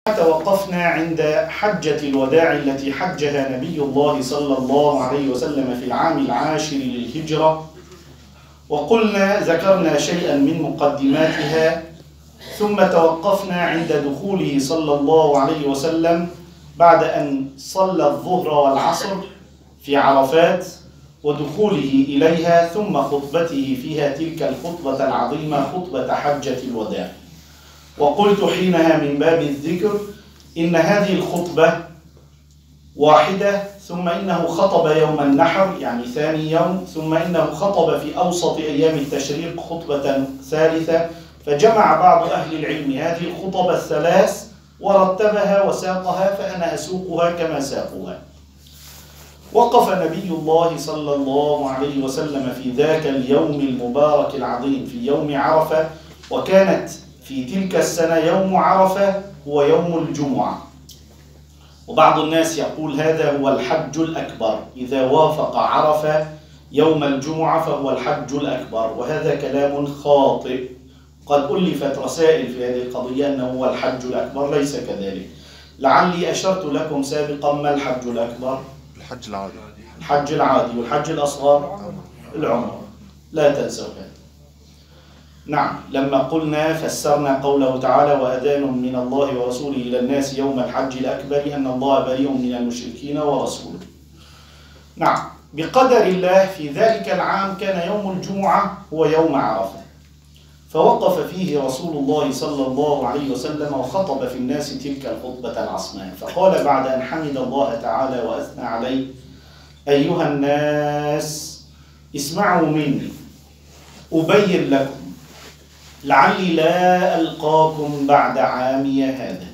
توقفنا عند حجة الوداع التي حجها نبي الله صلى الله عليه وسلم في العام العاشر للهجرة، وقلنا ذكرنا شيئا من مقدماتها، ثم توقفنا عند دخوله صلى الله عليه وسلم بعد أن صلى الظهر والعصر في عرفات ودخوله إليها، ثم خطبته فيها تلك الخطبة العظيمة خطبة حجة الوداع. وقلت حينها من باب الذكر إن هذه الخطبة واحدة، ثم إنه خطب يوم النحر يعني ثاني يوم، ثم إنه خطب في أوسط أيام التشريق خطبة ثالثة، فجمع بعض أهل العلم هذه الخطب الثلاث ورتبها وساقها، فأنا أسوقها كما ساقوها. وقف نبي الله صلى الله عليه وسلم في ذاك اليوم المبارك العظيم في يوم عرفة، وكانت في تلك السنة يوم عرفة هو يوم الجمعة، وبعض الناس يقول هذا هو الحج الأكبر، إذا وافق عرفة يوم الجمعة فهو الحج الأكبر، وهذا كلام خاطئ. قد ألفت رسائل في هذه القضية أنه هو الحج الأكبر، ليس كذلك. لعلي أشرت لكم سابقا ما الحج الأكبر؟ الحج العادي. الحج العادي. والحج الأصغر العمرة، لا تنسوا هذا. نعم، لما قلنا فسرنا قوله تعالى وأذان من الله ورسوله إلى الناس يوم الحج الأكبر أن الله بريء من المشركين ورسوله. نعم، بقدر الله في ذلك العام كان يوم الجمعة هو يوم عرفة، فوقف فيه رسول الله صلى الله عليه وسلم وخطب في الناس تلك الخطبة العصماء، فقال بعد أن حمد الله تعالى وأثنى عليه: أيها الناس اسمعوا مني أبين لكم لعلي لا ألقاكم بعد عامي هذا.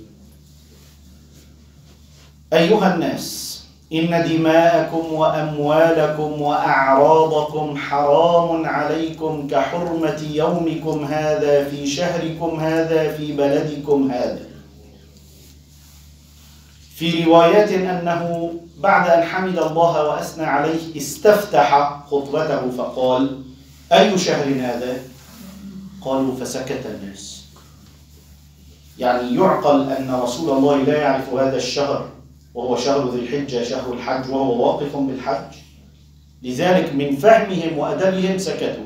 أيها الناس، إن دماءكم وأموالكم وأعراضكم حرام عليكم كحرمة يومكم هذا في شهركم هذا في بلدكم هذا. في روايات أنه بعد أن حمد الله وأثنى عليه استفتح خطبته فقال: أي شهر هذا؟ قالوا فسكت الناس. يعني يعقل أن رسول الله لا يعرف هذا الشهر وهو شهر ذي الحجة شهر الحج وهو واقف بالحج، لذلك من فهمهم وأدبهم سكتوا.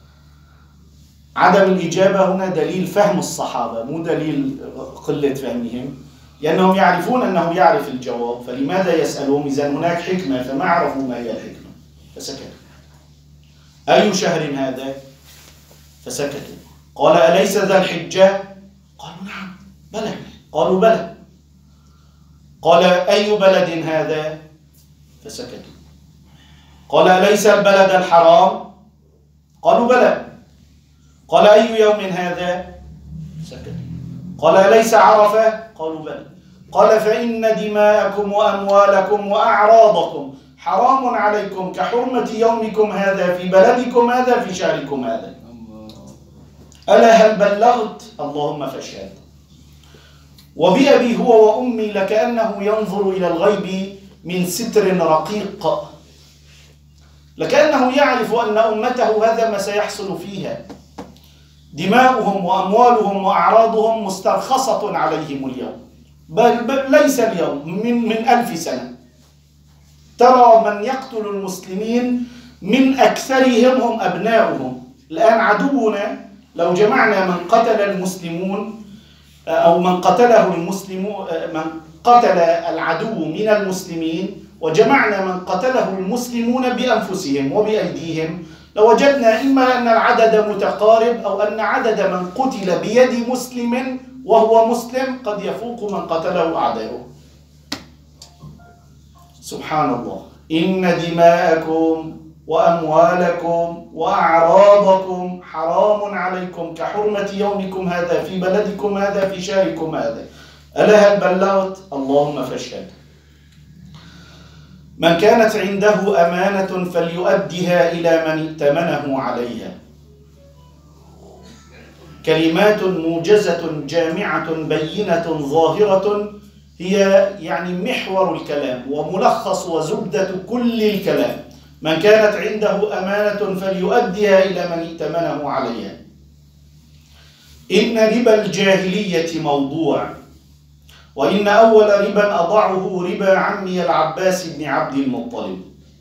عدم الإجابة هنا دليل فهم الصحابة مو دليل قلة فهمهم، لأنهم يعرفون أنه يعرف الجواب، فلماذا يسألهم إذا هناك حكمة؟ فما عرفوا ما هي الحكمة فسكتوا. أي شهر هذا؟ فسكتوا. قال: أليس ذا الحجة؟ قالوا: نعم. بلى. قالوا: بلى. قال: أي بلد هذا؟ فسكتوا. قال: أليس البلد الحرام؟ قالوا: بلى. قال: أي يوم هذا؟ سكتوا. قال: أليس عرفة؟ قالوا: بلى. قال: فإن دماءكم وأموالكم وأعراضكم حرام عليكم كحرمة يومكم هذا في بلدكم هذا في شهركم هذا. ألا هل بلغت؟ اللهم فاشهد. وبأبي هو وأمي لكأنه ينظر إلى الغيب من ستر رقيق، لكأنه يعرف أن أمته هذا ما سيحصل فيها. دماؤهم وأموالهم وأعراضهم مسترخصة عليهم اليوم، بل ليس اليوم، من 1000 سنة. ترى من يقتل المسلمين من أكثرهم هم أبناؤهم. الآن عدونا لو جمعنا من قتل المسلمون أو من قتله المسلمون، من قتل العدو من المسلمين، وجمعنا من قتله المسلمون بأنفسهم وبأيديهم، لوجدنا إما أن العدد متقارب أو أن عدد من قتل بيد مسلم وهو مسلم قد يفوق من قتله أعداؤه. سبحان الله. إن دماءكم وأموالكم وأعراضكم حرام عليكم كحرمة يومكم هذا في بلدكم هذا في شهركم هذا. ألا هل بلغت؟ اللهم فاشهد. من كانت عنده أمانة فليؤدها إلى من ائتمنه عليها. كلمات موجزة جامعة بينة ظاهرة هي يعني محور الكلام وملخص وزبدة كل الكلام. من كانت عنده أمانة فليؤدها إلى من ائتمنه عليها. إن ربا الجاهلية موضوع وإن أول ربا أضعه ربا عمي العباس بن عبد المطلب.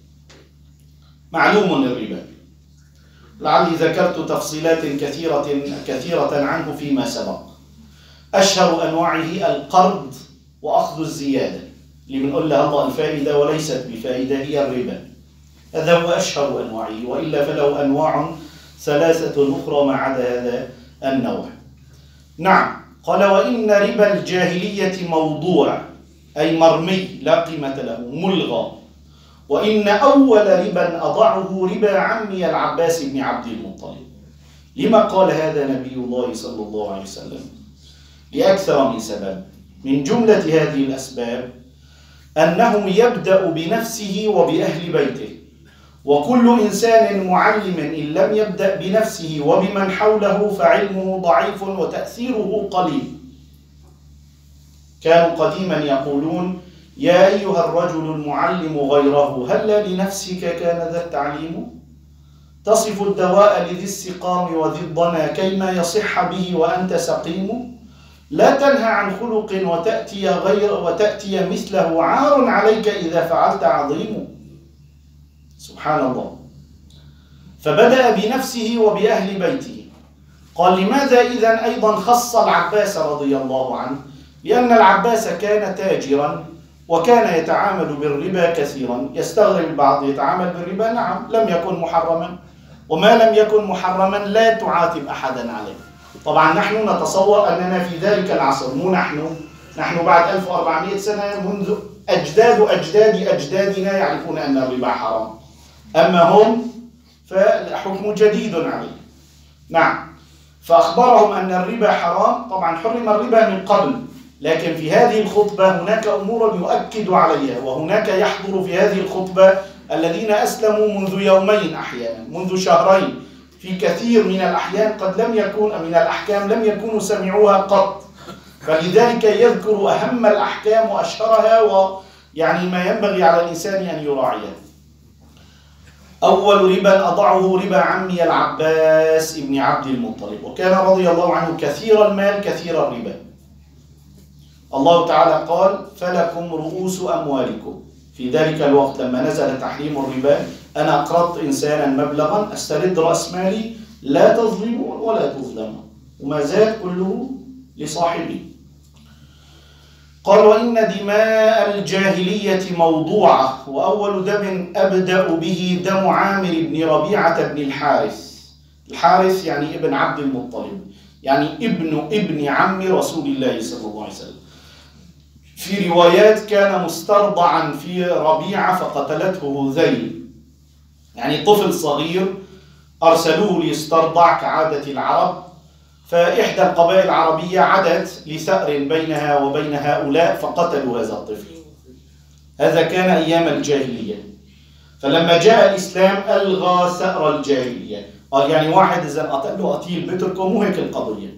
معلوم الربا، لعلي ذكرت تفصيلات كثيرة عنه فيما سبق. أشهر أنواعه القرض وأخذ الزيادة، اللي بنقول لها الله الفائدة وليست بفائدة، هي الربا. هذا هو أشهر أنواعه، وإلا فله أنواع ثلاثة أخرى ما عدا هذا النوع. نعم، قال وإن ربا الجاهلية موضوع، أي مرمي لا قيمة له، ملغى. وإن أول ربا أضعه ربا عمي العباس بن عبد المطلب. لما قال هذا نبي الله صلى الله عليه وسلم؟ لأكثر من سبب. من جملة هذه الأسباب أنه يبدأ بنفسه وبأهل بيته، وكل إنسان معلم إن لم يبدأ بنفسه وبمن حوله فعلمه ضعيف وتأثيره قليل. كانوا قديما يقولون يا أيها الرجل المعلم غيره هل لنفسك كان ذا التعليم؟ تصف الدواء لذي السقام وذي الضنا كيما يصح به وأنت سقيم. لا تنهى عن خلق وتأتي مثله عار عليك إذا فعلت عظيم. سبحان الله. فبدأ بنفسه وبأهل بيته. قال لماذا إذن أيضا خص العباس رضي الله عنه؟ لأن العباس كان تاجرا وكان يتعامل بالربا كثيرا. يستغرب البعض يتعامل بالربا، نعم، لم يكن محرما، وما لم يكن محرما لا تعاتب أحدا عليه. طبعا نحن نتصور أننا في ذلك العصر، مو نحن بعد 1400 سنة منذ أجدادنا يعرفون أن الربا حرام، أما هم فالحكم جديد عليه. نعم، فأخبرهم أن الربا حرام. طبعا حرم الربا من قبل، لكن في هذه الخطبة هناك أمور يؤكد عليها، وهناك يحضر في هذه الخطبة الذين أسلموا منذ يومين أحيانا، منذ شهرين، في كثير من الأحيان قد لم يكون من الأحكام لم يكونوا سمعوها قط، فلذلك يذكر أهم الأحكام وأشهرها، ويعني ما ينبغي على الإنسان أن يراعيها. أول ربا أضعه ربا عمي العباس بن عبد المطلب، وكان رضي الله عنه كثير المال كثير الربا. الله تعالى قال فلكم رؤوس أموالكم. في ذلك الوقت لما نزل تحريم الربا، أنا أقرضت إنسانا مبلغا أسترد رأس مالي، لا تظلمون ولا تظلمون، وما زال كله لصاحبه. قال وإن دماء الجاهلية موضوعة، وأول دم أبدأ به دم عامر بن ربيعة بن الحارث. الحارث يعني ابن عبد المطلب، يعني ابن عم رسول الله صلى الله عليه وسلم. في روايات كان مسترضعا في ربيعة فقتلته هذيل، يعني طفل صغير أرسلوه ليسترضع كعادة العرب، فإحدى القبائل العربية عدت لثأر بينها وبين هؤلاء فقتلوا هذا الطفل. هذا كان أيام الجاهلية. فلما جاء الإسلام ألغى ثأر الجاهلية، قال يعني واحد إذا قتله قتيل بتركه، مو هيك القضية.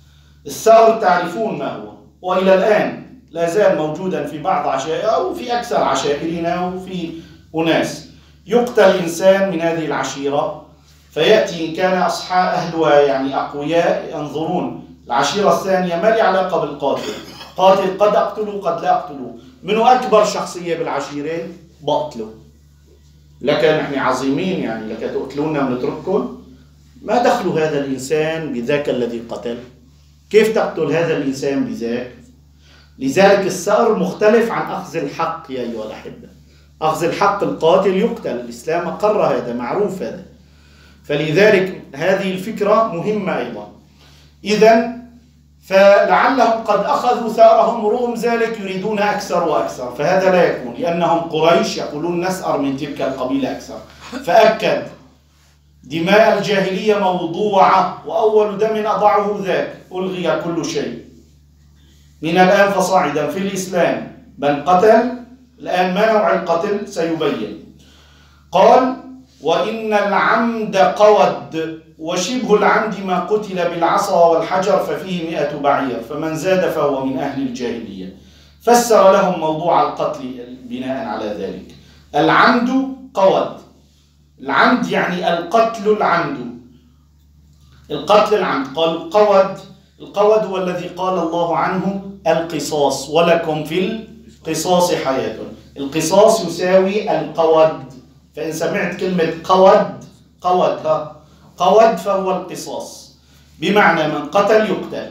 الثأر تعرفون ما هو، وإلى الآن لا زال موجودا في بعض عشائر أو في أكثر عشائرنا، وفي أناس يقتل إنسان من هذه العشيرة، فيأتي إن كان أصحاب أهلها يعني أقوياء ينظرون العشيرة الثانية ما لي علاقة بالقاتل، قاتل قد أقتله قد لا أقتله، منه أكبر شخصية بالعشيرة بقتله، لكن نحن عظيمين يعني لك تقتلونا ونترككم، ما دخل هذا الإنسان بذاك الذي قتل، كيف تقتل هذا الإنسان بذاك؟ لذلك الثأر مختلف عن أخذ الحق يا أيها الأحبة. أخذ الحق القاتل يقتل، الإسلام أقر هذا، معروف هذا. فلذلك هذه الفكرة مهمة أيضا. إذن فلعلهم قد أخذوا ثأرهم، رغم ذلك يريدون أكثر وأكثر، فهذا لا يكون، لأنهم قريش يقولون نسأر من تلك القبيلة أكثر. فأكد دماء الجاهلية موضوعة، وأول دم أضعه ذاك، ألغي كل شيء من الآن فصاعدا في الإسلام. من قتل الآن ما نوع القتل سيبين. قال وإن العمد قود، وشبه العمد ما قتل بالعصا والحجر ففيه 100 بعير، فمن زاد فهو من أهل الجاهلية. فسر لهم موضوع القتل بناء على ذلك. العمد قود، العمد يعني القتل العمد، القتل العمد. قالوا قود، القود هو الذي قال الله عنه القصاص، ولكم في القصاص حياة. القصاص يساوي القود، فإن سمعت كلمة قود فهو القصاص، بمعنى من قتل يقتل.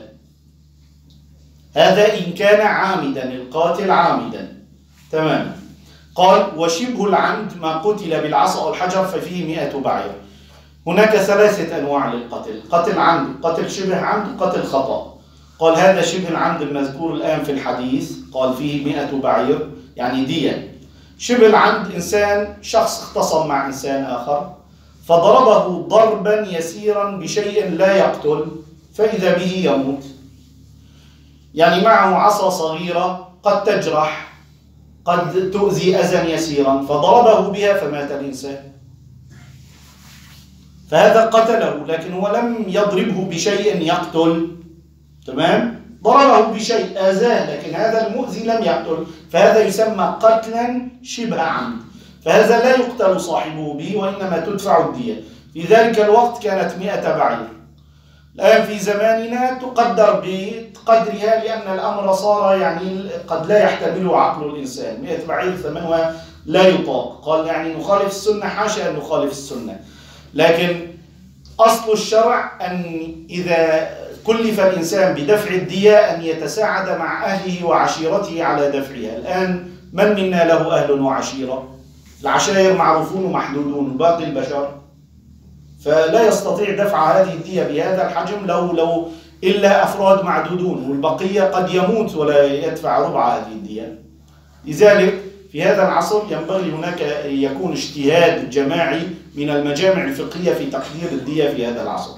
هذا إن كان عامدا، القاتل عامدا تماما. قال وشبه العمد ما قتل بالعصا أو الحجر ففيه 100 بعير. هناك 3 أنواع للقتل: قتل عمد، قتل شبه عمد، قتل خطأ. قال هذا شبه العمد المذكور الآن في الحديث، قال فيه 100 بعير يعني دية. شبه العمد إنسان، شخص اختصم مع إنسان آخر فضربه ضربا يسيرا بشيء لا يقتل فإذا به يموت، يعني معه عصا صغيرة قد تجرح، قد تؤذي أذى يسيرا، فضربه بها فمات الإنسان، فهذا قتله، لكن هو لم يضربه بشيء يقتل، تمام؟ ضربه بشيء آذاه، لكن هذا المؤذي لم يقتل، فهذا يسمى قتلا شبه عمد، فهذا لا يقتل صاحبه به وإنما تدفع الدية. في ذلك الوقت كانت 100 بعير، الآن في زماننا تقدر بقدرها، لأن الأمر صار يعني قد لا يحتمله عقل الإنسان. 100 بعير ثمنها لا يطاق. قال يعني نخالف السنة؟ حاشا أن نخالف السنة، لكن أصل الشرع أن إذا كلف الإنسان بدفع الدية أن يتساعد مع أهله وعشيرته على دفعها. الآن من منا له أهل وعشيرة؟ العشائر معروفون ومحدودون، باقي البشر فلا يستطيع دفع هذه الدية بهذا الحجم لو إلا أفراد معدودون، والبقية قد يموت ولا يدفع ربع هذه الدية. لذلك في هذا العصر ينبغي هناك يكون اجتهاد جماعي من المجامع الفقهية في تقدير الدية في هذا العصر.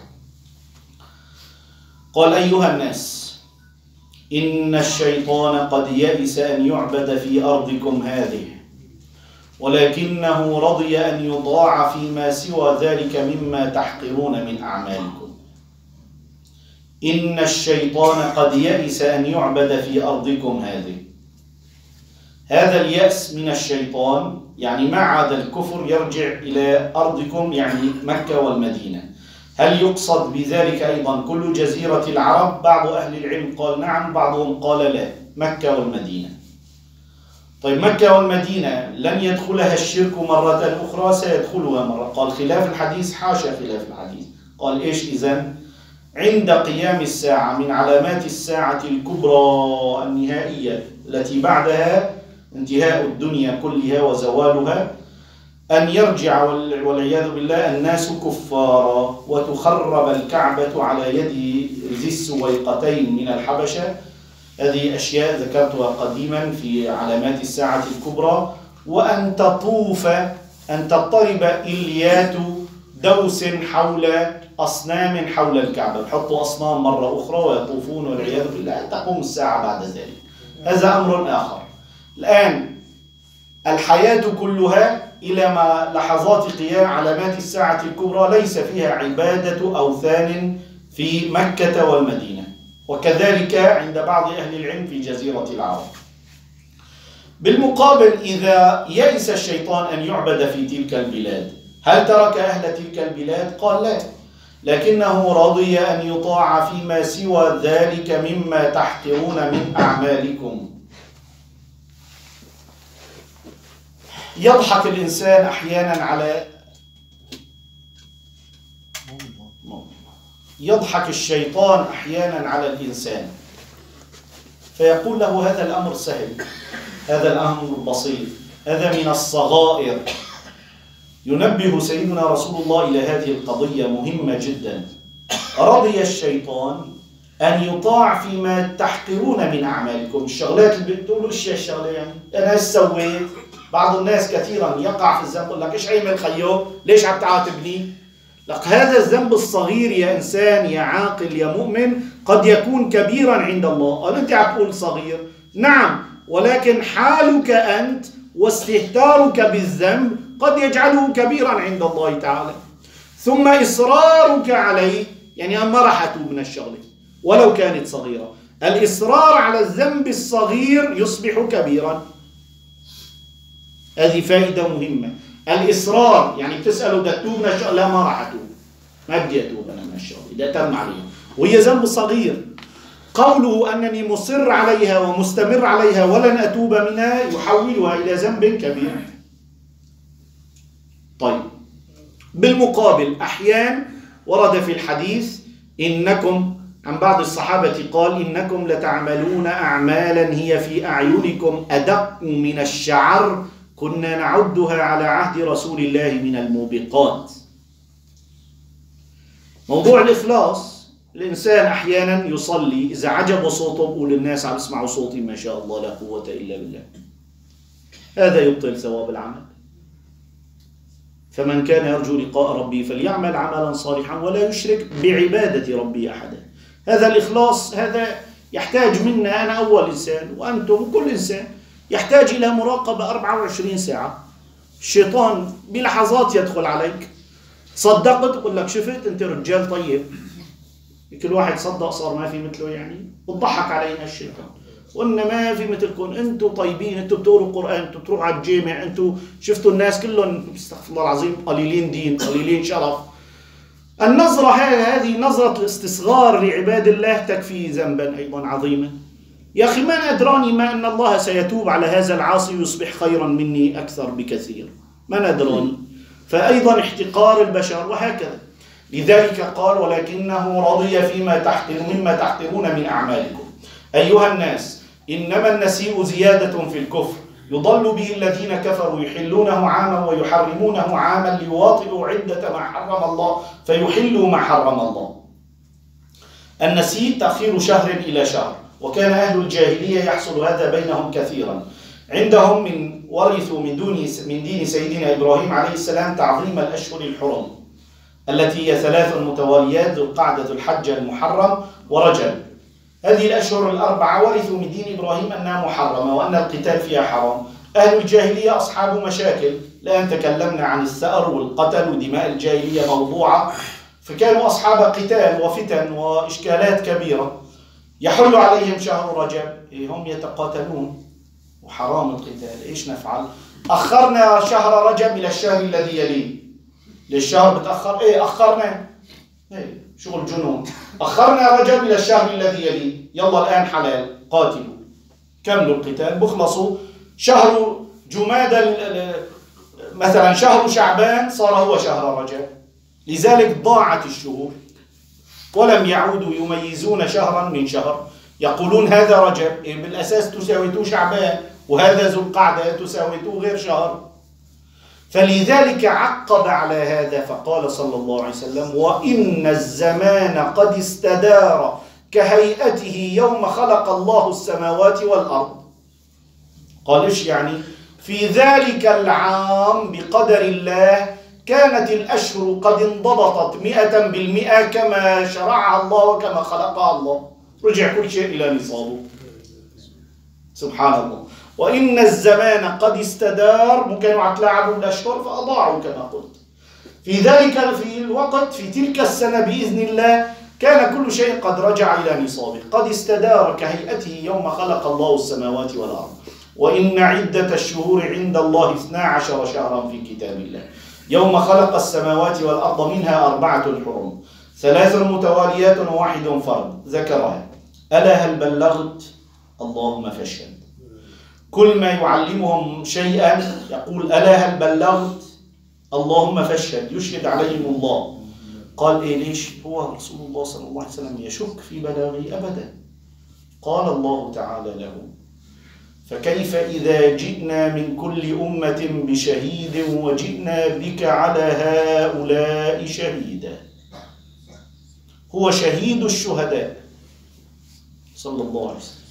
قال أيها الناس إن الشيطان قد يئس أن يعبد في أرضكم هذه، ولكنه رضي أن يطاع فيما سوى ذلك مما تحقرون من أعمالكم. إن الشيطان قد يئس أن يعبد في أرضكم هذه. هذا اليأس من الشيطان يعني ما عاد الكفر يرجع إلى أرضكم، يعني مكة والمدينة. هل يقصد بذلك أيضا كل جزيرة العرب؟ بعض أهل العلم قال نعم، بعضهم قال لا، مكة والمدينة. طيب مكة والمدينة لن يدخلها الشرك مرة أخرى؟ سيدخلها مرة. قال خلاف الحديث؟ حاشا خلاف الحديث. قال إيش إذن؟ عند قيام الساعة من علامات الساعة الكبرى النهائية التي بعدها انتهاء الدنيا كلها وزوالها، أن يرجع والعياذ بالله الناس كفارا وتخرب الكعبة على يد ذي السويقتين من الحبشة. هذه أشياء ذكرتها قديما في علامات الساعة الكبرى. وأن تطوف، أن تضطرب إليات دوس حول أصنام حول الكعبة، يحطوا أصنام مرة أخرى ويطوفون والعياذ بالله، تقوم الساعة بعد ذلك. هذا أمر آخر. الآن الحياة كلها إلى ما لحظات قيام علامات الساعة الكبرى ليس فيها عبادة أوثان في مكة والمدينة، وكذلك عند بعض أهل العلم في جزيرة العرب. بالمقابل إذا يئس الشيطان أن يعبد في تلك البلاد، هل ترك أهل تلك البلاد؟ قال لا، لكنه رضي أن يطاع فيما سوى ذلك مما تحقرون من أعمالكم. يضحك الإنسان أحيانا على يضحك الشيطان أحيانا على الإنسان فيقول له هذا الأمر سهل، هذا الأمر بسيط، هذا من الصغائر. ينبه سيدنا رسول الله إلى هذه القضية مهمة جدا. رضي الشيطان أن يطاع فيما تحقرون من أعمالكم. الشغلات اللي بتقولوا إيش الشغلة يعني؟ أنا إيش سويت؟ بعض الناس كثيرا يقع في الذنب، يقول لك إيش عمل خيو؟ ليش عم تعاتبني؟ لك هذا الذنب الصغير يا إنسان يا عاقل يا مؤمن قد يكون كبيرا عند الله. قال أنت عم تقول صغير، نعم، ولكن حالك أنت واستهتارك بالذنب قد يجعله كبيرا عند الله تعالى. ثم إصرارك عليه، يعني أنا ما راح أتوب من الشغلة ولو كانت صغيرة. الإصرار على الذنب الصغير يصبح كبيرا. هذه فائدة مهمة. الإصرار يعني بتسأله بدك تتوب من الشغلة؟ لا، ما راح أتوب، ما بدي أتوب أنا من الشغلة إذا تم عليه وهي ذنب صغير. قوله أنني مصر عليها ومستمر عليها ولن أتوب منها يحولها إلى ذنب كبير. طيب، بالمقابل أحيان ورد في الحديث إنكم، عن بعض الصحابة قال إنكم لتعملون أعمالا هي في أعينكم أدق من الشعر كنا نعدها على عهد رسول الله من الموبقات. موضوع الإخلاص، الإنسان أحيانا يصلي إذا عجب صوته بقول للناس عم يسمعوا صوتي ما شاء الله لا قوة إلا بالله، هذا يبطل ثواب العمل. فمن كان يرجو لقاء ربه فليعمل عملا صالحا ولا يشرك بعبادة ربه أحدا. هذا الإخلاص هذا يحتاج منا، أنا أول إنسان وأنتم وكل إنسان يحتاج إلى مراقبة 24 ساعة. الشيطان بلحظات يدخل عليك، صدقت يقول لك شفت أنت رجال طيب، كل واحد صدق صار ما في مثله يعني، وضحك علينا الشيطان وإن ما في مثلكم، أنتم طيبين، أنتم بتقروا القرآن، أنتم بتروحوا على الجامع، أنتم شفتوا الناس كلهم استغفر الله العظيم قليلين دين قليلين شرف. النظرة هذه نظرة الاستصغار لعباد الله تكفي ذنبا أيضا عظيما. يا أخي ما ندراني ما أن الله سيتوب على هذا العاصي ويصبح خيرا مني أكثر بكثير، ما ندراني. فأيضا احتقار البشر وهكذا. لذلك قال ولكنه رضي مما تحقرون من أعمالكم. أيها الناس إنما النسيء زيادة في الكفر يضل به الذين كفروا يحلونه عاما ويحرمونه عاما ليواطئوا عدة ما حرم الله فيحلوا ما حرم الله. النسيء تأخير شهر إلى شهر، وكان أهل الجاهلية يحصل هذا بينهم كثيرا. عندهم ورثوا من دين سيدنا إبراهيم عليه السلام تعظيم الأشهر الحرم التي هي 3 متواليات ذو القعدة ذو الحجة المحرم ورجب. هذه الأشهر الأربعة ورثوا من دين إبراهيم أنها محرمة وأن القتال فيها حرام. أهل الجاهلية أصحاب مشاكل، الآن تكلمنا عن الثأر والقتل ودماء الجاهلية موضوعة، فكانوا أصحاب قتال وفتن وإشكالات كبيرة. يحل عليهم شهر رجب، هم يتقاتلون وحرام القتال، إيش نفعل؟ أخرنا شهر رجب إلى الشهر الذي يليه. للشهر بتأخر؟ أخرنا، شغل جنون. أخرنا رجب إلى الشهر الذي يليه، يلا الآن حلال قاتلوا كملوا القتال بخلصوا. شهر جماد مثلا شهر شعبان صار هو شهر رجب، لذلك ضاعت الشهور ولم يعودوا يميزون شهرا من شهر، يقولون هذا رجب بالأساس تساويته شعبان، وهذا ذو القعدة تساويته غير شهر. فلذلك عقب على هذا فقال صلى الله عليه وسلم وإن الزمان قد استدار كهيئته يوم خلق الله السماوات والأرض. قال إيش يعني؟ في ذلك العام بقدر الله كانت الأشهر قد انضبطت 100% كما شرعها الله وكما خلقها الله، رجع كل شيء إلى نصابه سبحان الله. وإن الزمان قد استدار، ممكن يتلاعبوا بالأشهر فأضاعوا كما قلت. في ذلك في الوقت في تلك السنة بإذن الله كان كل شيء قد رجع إلى نصابه، قد استدار كهيئته يوم خلق الله السماوات والأرض. وإن عدة الشهور عند الله 12 شهرا في كتاب الله يوم خلق السماوات والأرض منها 4 حرم 3 متواليات و1 فرد ذكرها. ألا هل بلغت؟ اللهم فاشهد. كل ما يعلمهم شيئا يقول ألا هل بلغت؟ اللهم فاشهد، يشهد عليهم الله. قال ليش؟ هو رسول الله صلى الله عليه وسلم يشك في بلاغي أبدا. قال الله تعالى له فكيف إذا جئنا من كل أمة بشهيد وجئنا بك على هؤلاء شهيدا. هو شهيد الشهداء صلى الله عليه وسلم.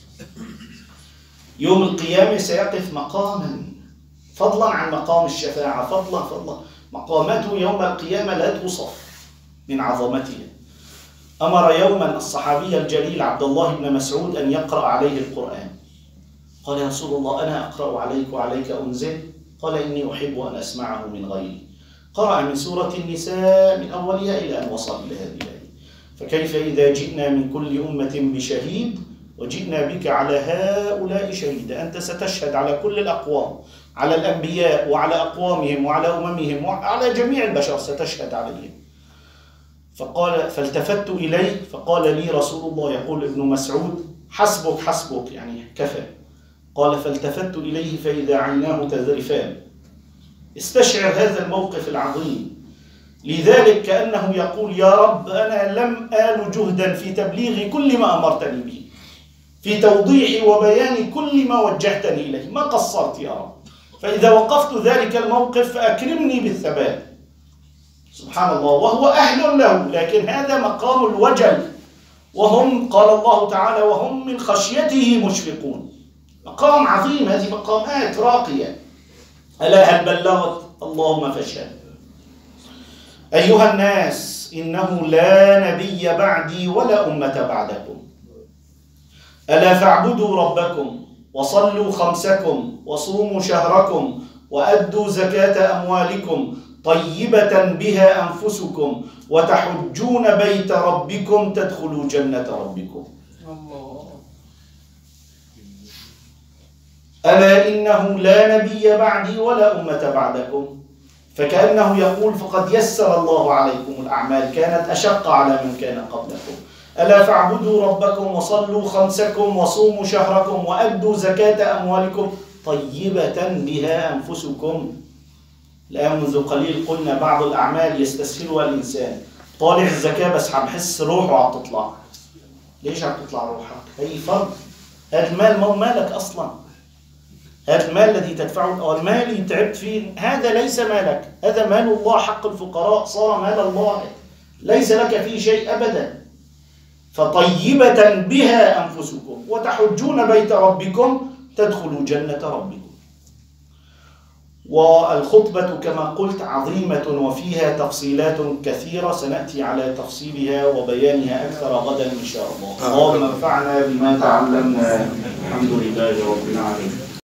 يوم القيامة سيقف مقاما فضلا عن مقام الشفاعة، فضلا مقاماته يوم القيامة لا توصف من عظمتها. أمر يوما الصحابي الجليل عبد الله بن مسعود أن يقرأ عليه القرآن. قال يا رسول الله أنا أقرأ عليك وعليك أنزل؟ قال إني أحب أن أسمعه من غيري. قرأ من سورة النساء من أولها إلى أن وصل إلى هذه الآية فكيف إذا جئنا من كل أمة بشهيد وجئنا بك على هؤلاء شهيدا. أنت ستشهد على كل الأقوام، على الأنبياء وعلى أقوامهم وعلى أممهم وعلى جميع البشر ستشهد عليهم. فقال فالتفت إليه فقال لي رسول الله، يقول ابن مسعود: حسبك حسبك، يعني كفى. قال فالتفت إليه فإذا عيناه تذرفان. استشعر هذا الموقف العظيم. لذلك كأنه يقول: يا رب، أنا لم آل جهدا في تبليغ كل ما أمرتني به، في توضيح وبيان كل ما وجهتني إليه، ما قصرت يا رب، فإذا وقفت ذلك الموقف فأكرمني بالثبات. سبحان الله، وهو أهل له، لكن هذا مقام الوجل، وهم قال الله تعالى: وهم من خشيته مشفقون. مقام عظيم، هذه مقامات راقية. ألا هل بلغت؟ اللهم فاشهد. أيها الناس، إنه لا نبي بعدي ولا أمة بعدكم، ألا فاعبدوا ربكم وصلوا خمسكم وصوموا شهركم وأدوا زكاة أموالكم طيبة بها أنفسكم وتحجون بيت ربكم تدخلوا جنة ربكم. ألا إنه لا نبي بعدي ولا أمة بعدكم، فكأنه يقول: فقد يسر الله عليكم الأعمال، كانت أشق على من كان قبلكم. ألا فاعبدوا ربكم وصلوا خمسكم وصوموا شهركم وأدوا زكاة أموالكم طيبة بها أنفسكم. الآن منذ قليل قلنا بعض الأعمال يستسهلها الإنسان، طالع الزكاة بس عم حس روحه عم تطلع. ليش عم تطلع روحك؟ هي فرض، هذا المال مو مالك أصلا، هذا المال الذي تدفعه أو المال اللي تعبت فيه هذا ليس مالك، هذا مال الله، حق الفقراء صار مال الله، ليس لك فيه شيء أبدا. فطيبة بها أنفسكم وتحجون بيت ربكم تدخلوا جنة ربكم. والخطبة كما قلت عظيمة وفيها تفصيلات كثيرة، سنأتي على تفصيلها وبيانها أكثر غدا إن شاء الله. اللهم انفعنا بما تعلمنا. الحمد لله رب العالمين.